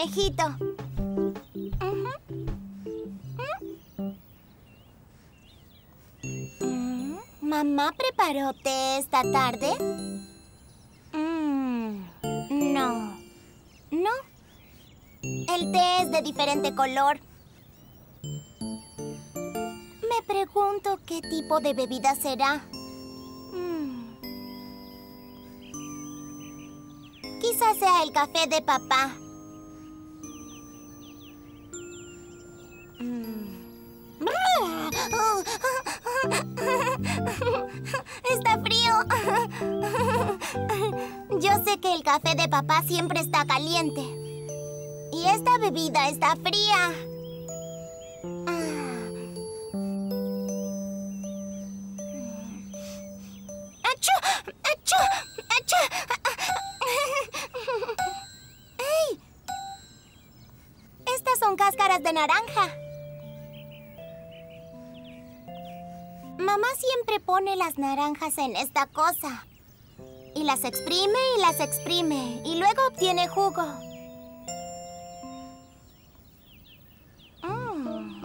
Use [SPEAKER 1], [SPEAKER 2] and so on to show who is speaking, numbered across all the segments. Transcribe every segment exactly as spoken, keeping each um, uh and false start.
[SPEAKER 1] conejito. Uh-huh. Mm, ¿Mamá preparó té esta tarde? Mm, no. No. El té es de diferente color. Me pregunto qué tipo de bebida será. Mm. Quizás sea el café de papá. Mm. ¡Está frío! Yo sé que el café de papá siempre está caliente. Y esta bebida está fría. ¡Achú! ¡Achú! ¡Achú! ¡Ey! Estas son cáscaras de naranja. Mamá siempre pone las naranjas en esta cosa. Y las exprime y las exprime. Y luego obtiene jugo. Mm.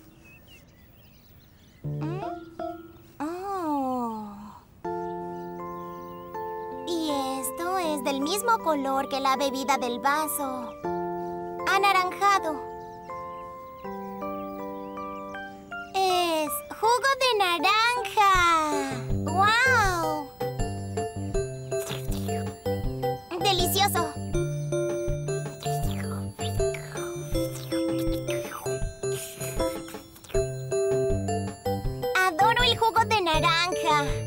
[SPEAKER 1] Mm. Oh. Y esto es del mismo color que la bebida del vaso. Anaranjado. Es jugo de naranja. ¡Guau! ¡Delicioso! Adoro el jugo de naranja.